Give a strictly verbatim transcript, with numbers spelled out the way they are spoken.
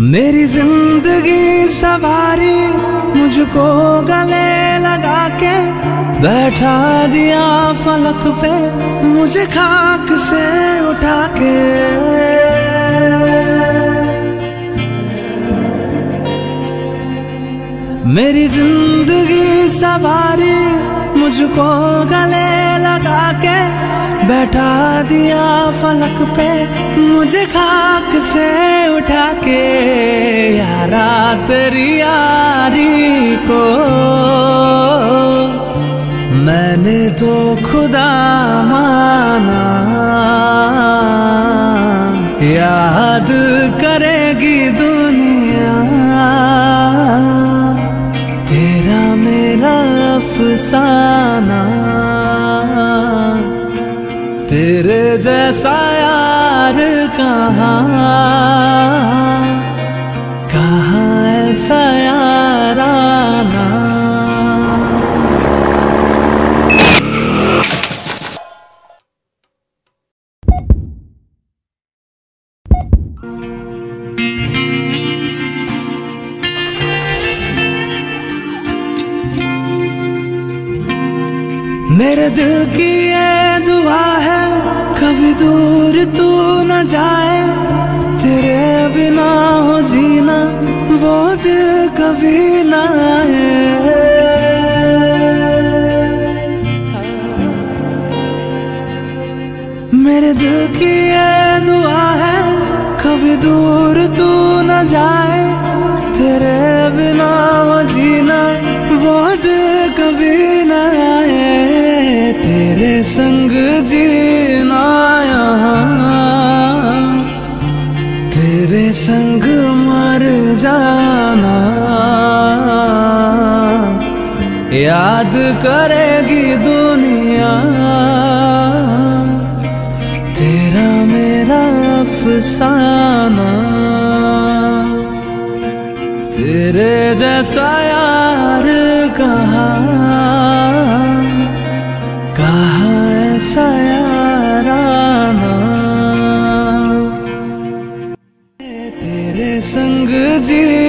मेरी जिंदगी सवारी मुझको गले लगा के बैठा दिया फलक पे मुझे खाक से उठा के। मेरी जिंदगी सवारी मुझको गले लगा के बैठा दिया फलक पे मुझे खाक से उठा के। यारा तेरी यारी को मैंने तो खुदा माना, याद करेगी दुनिया तेरा मेरा अफसाना। तेरे जैसा यार कहाँ कहाँ ऐसा याराना। मेरे दिल की ये दुआ है कभी दूर तू न जाए, तेरे बिना हो जीना वो दिल कभी न आए। मेरे दिल की ये दुआ है कभी दूर तू न जाए, तेरे बिना हो जीना वो दिल कभी न आए। तेरे संग जीना यहाँ तेरे संग मर जाना, याद करेगी दुनिया तेरा मेरा अफसाना। तेरे जैसा यार कहाँ कहाँ ऐसा याराना। तेरे संग जी